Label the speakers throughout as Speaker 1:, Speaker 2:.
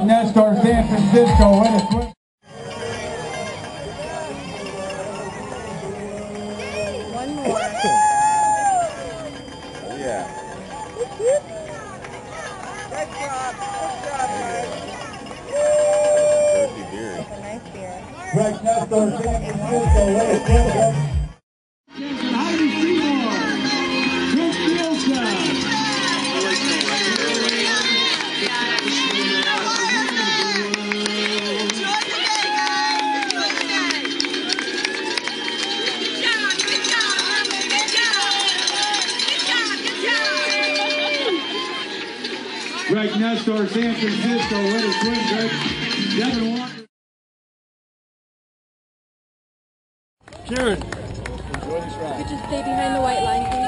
Speaker 1: Greg Nestor, San Francisco, win a swim.
Speaker 2: One more.
Speaker 3: Yeah.
Speaker 2: Good job.
Speaker 3: Jersey beer.
Speaker 2: It's a nice beer.
Speaker 1: Greg Nestor, San Francisco, win a swim. Heidi Seymour, Chris Nielsen. Greg Nestor, San Francisco, win a swim, Greg. Devin Walker. Karen.
Speaker 4: Could you stay behind the white line, please?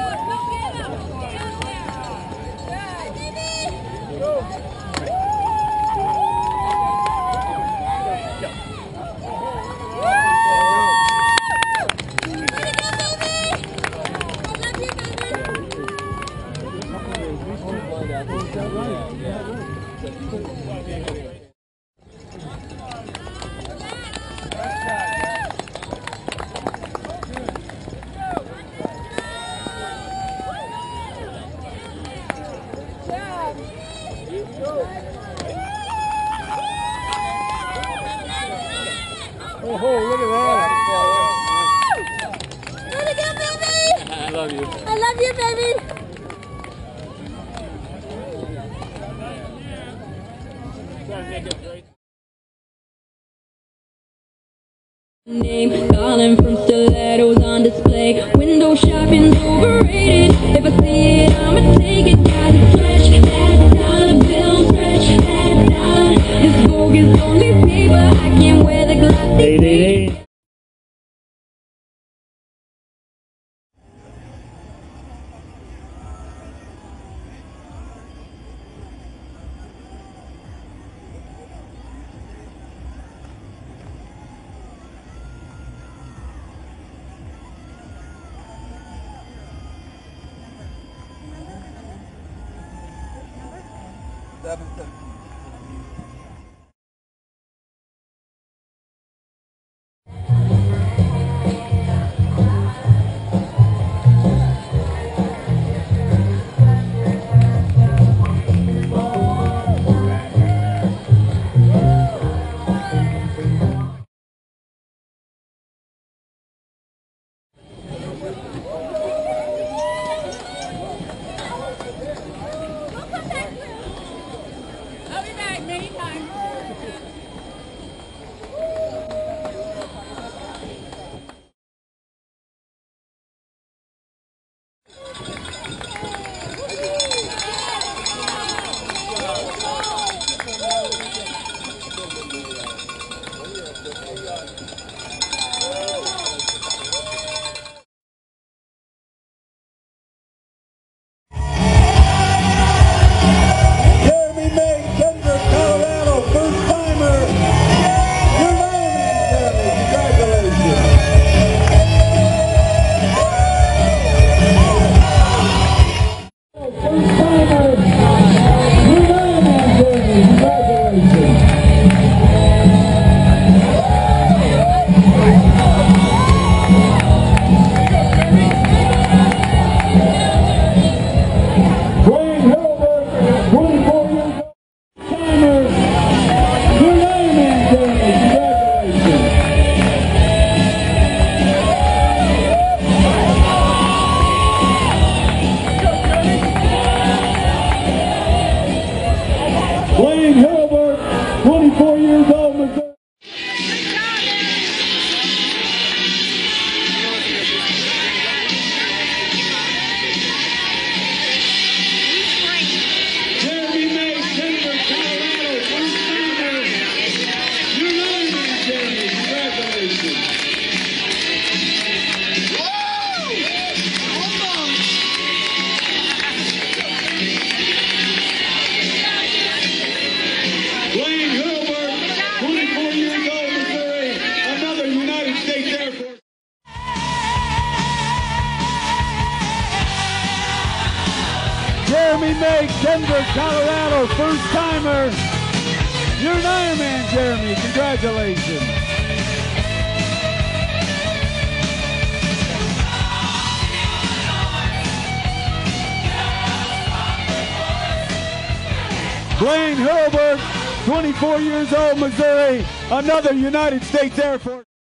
Speaker 1: Oh, look at that.
Speaker 4: Let it go, baby!
Speaker 1: I love you.
Speaker 4: I love you, baby! Name calling from stilettos on display. Window shopping's overrated. If I see it, I'ma take it. Gotta stretch that dollar bill, stretch that dollar. This Vogue is only paper. I can't wear the glasses.
Speaker 1: Jeremy May, Denver, Colorado, first timer. You're an Ironman, Jeremy. Congratulations. Blaine Hurlburt, 24 years old, Missouri, another United States Air Force.